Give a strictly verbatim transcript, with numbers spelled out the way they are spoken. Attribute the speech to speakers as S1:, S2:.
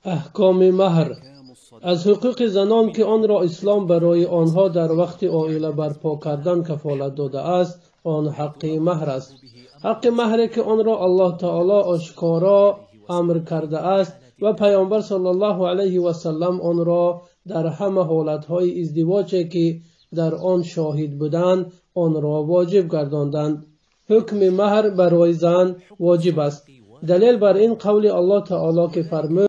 S1: احکام مهر. از حقوق زنان که آن را اسلام برای آنها در وقت عائله برپا کردن کفالت داده است، آن حق مهر است. حق مهر که آن را الله تعالی آشکارا امر کرده است و پیامبر صلی الله علیه و سلم آن را در همه حالتهای ازدواجی که در آن شاهد بودند آن را واجب گرداندند. حکم مهر برای زن واجب است. دلیل بر این قول الله تعالی که فرمود